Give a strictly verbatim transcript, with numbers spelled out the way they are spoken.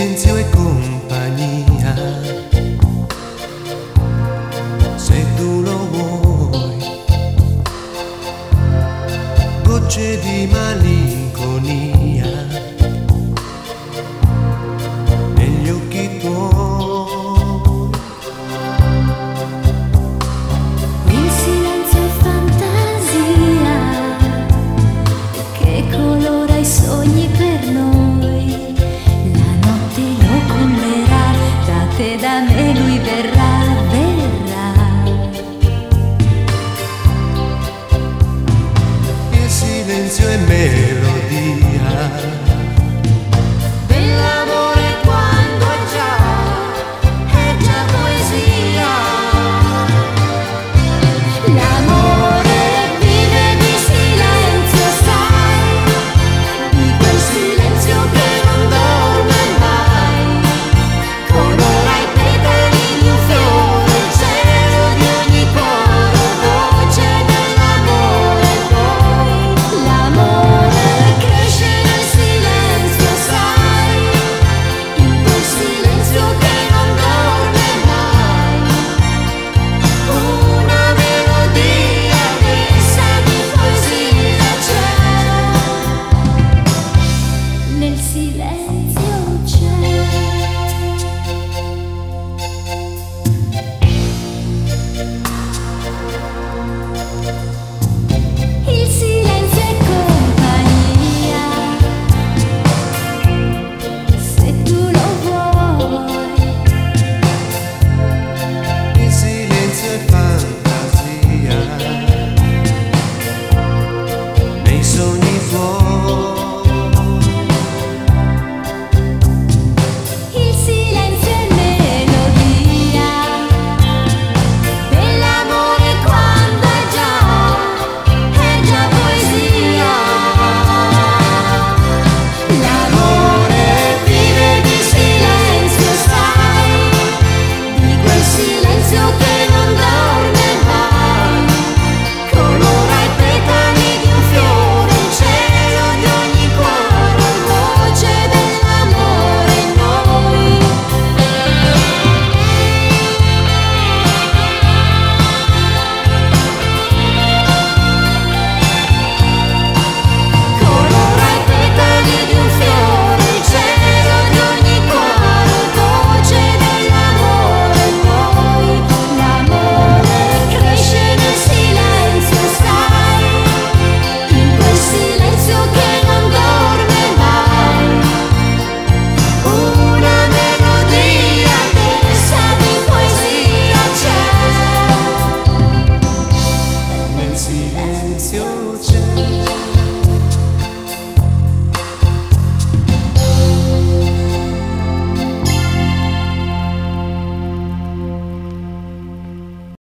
silenzio e compagnia, se tu lo vuoi, gocce di malinconia negli occhi tuoi. Il silenzio è fantasia che colora i sogni per noi. La notte lo converrà, da te, da me lui verrà, verrà. Il silenzio è meraviglia,